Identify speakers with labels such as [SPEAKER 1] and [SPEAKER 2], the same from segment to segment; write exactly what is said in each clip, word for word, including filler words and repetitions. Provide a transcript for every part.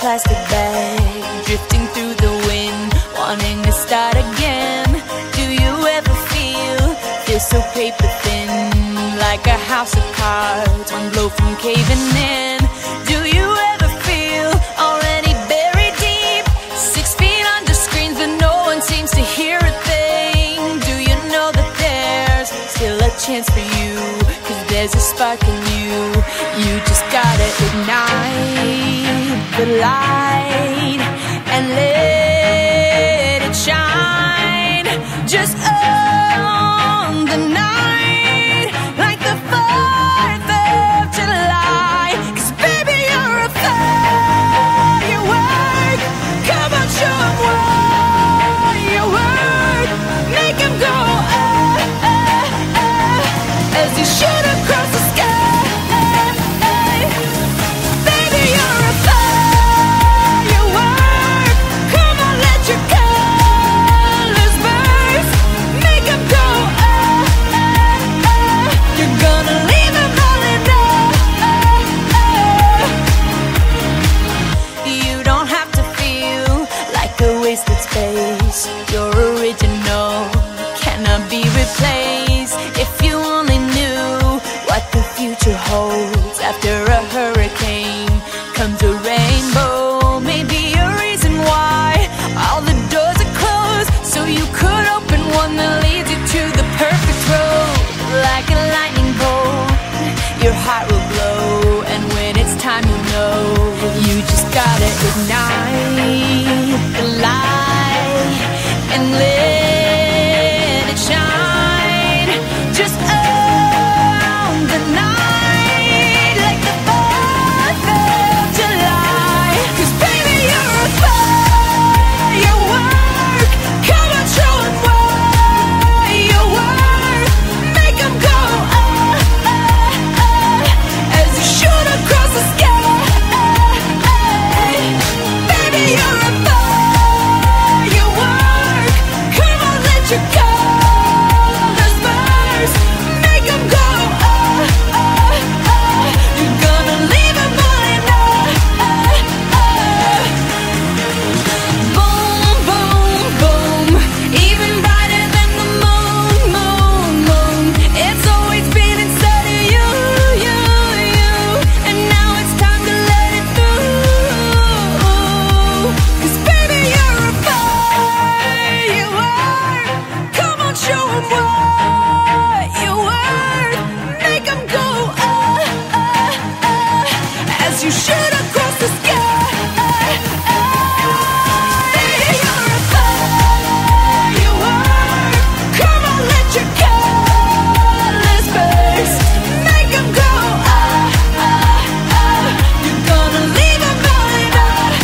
[SPEAKER 1] plastic bag, drifting through the wind, wanting to start again. Do you ever feel, feel so paper thin, like a house of cards, one blow from caving in? Do you ever feel already buried deep, six feet under screens but no one seems to hear a thing? Do you know that there's still a chance for you, cause there's a spark in you? You just gotta ignite the light and let it shine. Just own the night like the fourth of July. Cause baby, you're a firework. Come on, show 'em what you work. Make 'em go ah, ah, ah, as you shoot across the sky. Baby, you're a firework. Come on, let your colors burst. Make 'em go ah, ah, ah. You're gonna leave 'em all in love. You don't have to feel like a wasted space. You're original, cannot be replaced. If you only knew what the future holds, after a hurricane comes a rainbow. Maybe a reason why all the doors are closed, so you could open one that leads you to the perfect road. Like a lightning bolt, your heart will glow, and when it's time you know, you just gotta ignite the light and let it shine. Just own the night like the fourth of July. Cause baby, you're a firework. Come on, show 'em what you work. Make 'em go ah, ah, ah, as you shoot across the sky. Baby, you're a firework. Come on, let your colors burst. Make 'em go ah, ah, ah. You're gonna leave 'em all in love. Boom, boom, boom, even brighter than the moon, moon, moon. It's always been inside of you, you, you, and now it's time to let it through. Cause baby, you're a firework. Come on, show 'em what you worth. Make 'em go ah, ah, ah, as you shoot across the sky. Baby, you're a firework. Come on, let your colors burst. Make 'em go ah, ah, ah. You're gonna leave 'em all in love.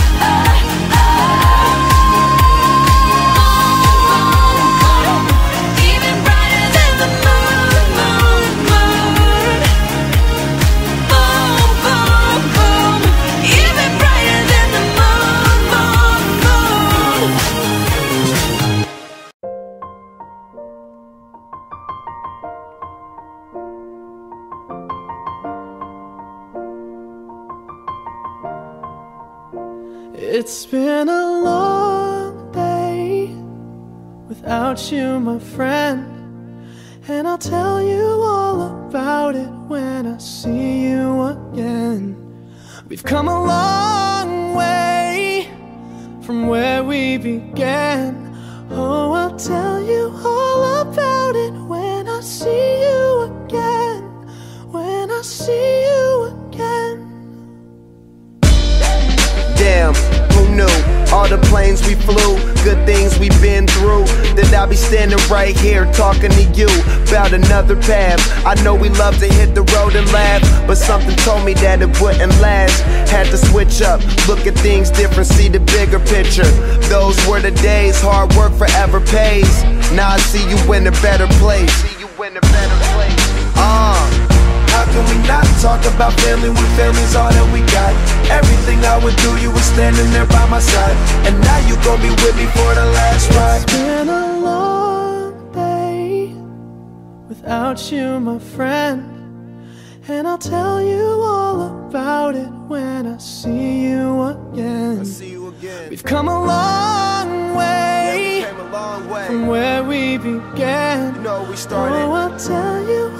[SPEAKER 1] Even brighter than the moon, moon, moon. Boom, boom, boom, even brighter than the moon, moon, moon.
[SPEAKER 2] It's been a long day without you, my friend, and I'll tell you all about it when I see you again. We've come a long way from where we began. Oh, I'll tell you all about it when I see you again. When I see you again.
[SPEAKER 3] Damn, who knew? All the planes we flew, good things we've been through, that I'll be standing right here talking to you about another path. I know we love to hit the road and laugh, but something told me that it wouldn't last. Had to switch up, look at things different, see the bigger picture. Those were the days, hard work forever pays. Now I see you in a better place. See you in a better place. Uh How can we not talk about family when family's all that we got? Everything I would do, you were standing there by my side, and now you gon' be with me for the last ride.
[SPEAKER 2] It's been a long day without you, my friend, and I'll tell you all about it when I see you again.
[SPEAKER 3] I see you again.
[SPEAKER 2] We've come a long way,
[SPEAKER 3] yeah, we came a long way
[SPEAKER 2] from where we began.
[SPEAKER 3] You know we started.
[SPEAKER 2] Oh, I'll tell you